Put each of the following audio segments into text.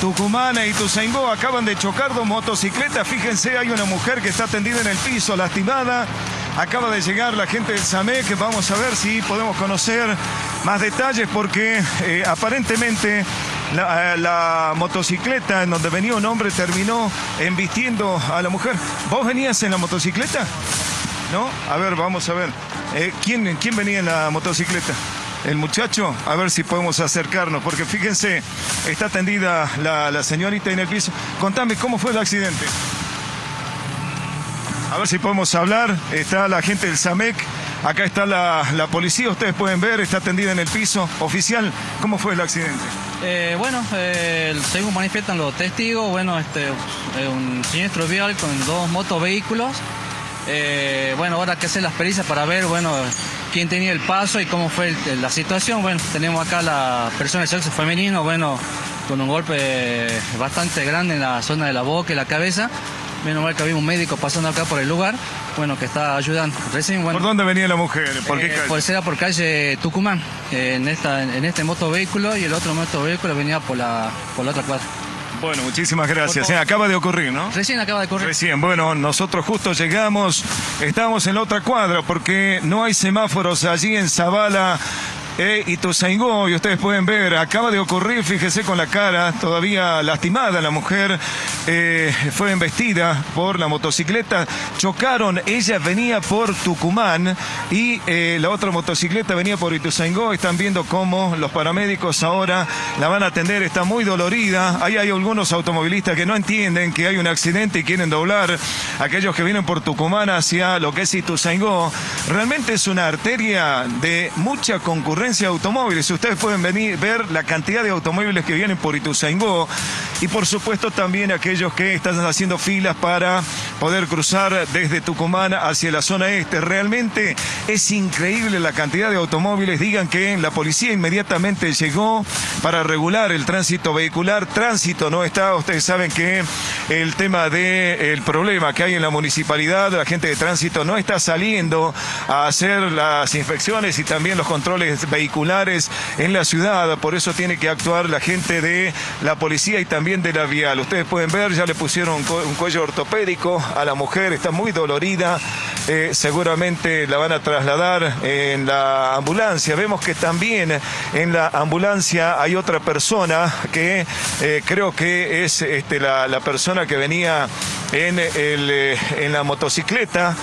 Tucumán e Ituzaingó acaban de chocar dos motocicletas. Fíjense, hay una mujer que está tendida en el piso, lastimada. Acaba de llegar la gente del SAMEC. Vamos a ver si podemos conocer más detalles porque aparentemente la motocicleta en donde venía un hombre terminó embistiendo a la mujer. ¿Vos venías en la motocicleta? ¿No? A ver, vamos a ver. ¿Quién venía en la motocicleta? ¿El muchacho? A ver si podemos acercarnos, porque fíjense, está tendida la señorita en el piso. Contame, ¿cómo fue el accidente? A ver si podemos hablar. Está la gente del SAMEC. Acá está la policía, ustedes pueden ver, está tendida en el piso. Oficial, ¿cómo fue el accidente? Según manifiestan los testigos, un siniestro vial con dos motovehículos. Ahora que hacer las pericias para ver, quién tenía el paso y cómo fue la situación. Tenemos acá la persona de sexo femenino, con un golpe bastante grande en la zona de la boca y la cabeza. Menos mal que había un médico pasando acá por el lugar, que está ayudando. Recién, ¿Por dónde venía la mujer? ¿Por qué calle? Por calle Tucumán, en este motovehículo, y el otro motovehículo venía por la otra cuadra. Bueno, muchísimas gracias. Acaba de ocurrir, ¿no? Recién acaba de ocurrir. Recién, nosotros justo llegamos, estamos en la otra cuadra porque no hay semáforos allí en Zavala. Ituzaingó, y ustedes pueden ver, acaba de ocurrir, fíjese con la cara todavía lastimada la mujer, fue embestida por la motocicleta, chocaron, ella venía por Tucumán y la otra motocicleta venía por Ituzaingó. Están viendo cómo los paramédicos ahora la van a atender, está muy dolorida. Ahí hay algunos automovilistas que no entienden que hay un accidente y quieren doblar, aquellos que vienen por Tucumán hacia lo que es Ituzaingó. Realmente es una arteria de mucha concurrencia de automóviles. Ustedes pueden ver la cantidad de automóviles que vienen por Ituzaingó y por supuesto también aquellos que están haciendo filas para poder cruzar desde Tucumán hacia la zona este. Realmente es increíble la cantidad de automóviles. Digan que la policía inmediatamente llegó para regular el tránsito vehicular. Tránsito no está, ustedes saben que el tema del problema que hay en la municipalidad, la gente de tránsito no está saliendo a hacer las inspecciones y también los controles vehiculares en la ciudad. Por eso tiene que actuar la gente de la policía y también de la vial. Ustedes pueden ver, ya le pusieron un cuello ortopédico a la mujer, está muy dolorida. Seguramente la van a trasladar en la ambulancia. Vemos que también en la ambulancia hay otra persona que creo que es la persona que venía en la motocicleta,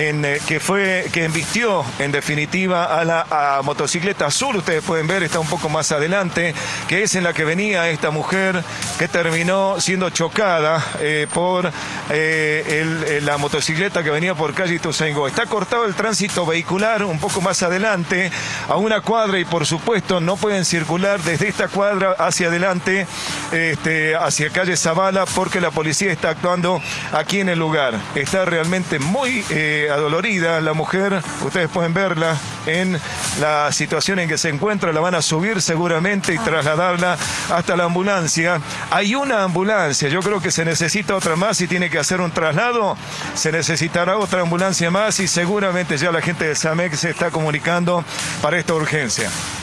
que embistió en definitiva a la motocicleta azul. Ustedes pueden ver, está un poco más adelante, que es en la que venía esta mujer que terminó siendo chocada por la motocicleta que venía por calle Ituzaingó. Está cortado el tránsito vehicular un poco más adelante a una cuadra y por supuesto no pueden circular desde esta cuadra hacia adelante hacia calle Zavala porque la policía está actuando aquí en el lugar. Está realmente muy adolorida la mujer. Ustedes pueden verla en la situación en que se encuentra. La van a subir seguramente y trasladarla hasta la ambulancia. Hay una ambulancia, yo creo que se necesita otra más. Si tiene que hacer un traslado, se necesitará otra ambulancia más y seguramente ya la gente del SAMEC se está comunicando para esta urgencia.